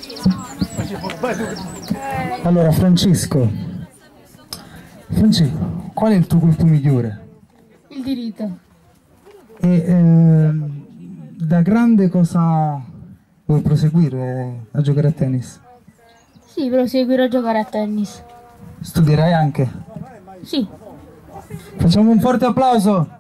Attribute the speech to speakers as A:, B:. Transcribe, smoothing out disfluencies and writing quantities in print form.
A: Allora, Francesco, qual è il tuo gruppo migliore?
B: Il diritto.
A: E da grande cosa vuoi proseguire a giocare a tennis?
B: Sì, proseguirò a giocare a tennis.
A: Studierai anche?
B: Sì.
A: Facciamo un forte applauso!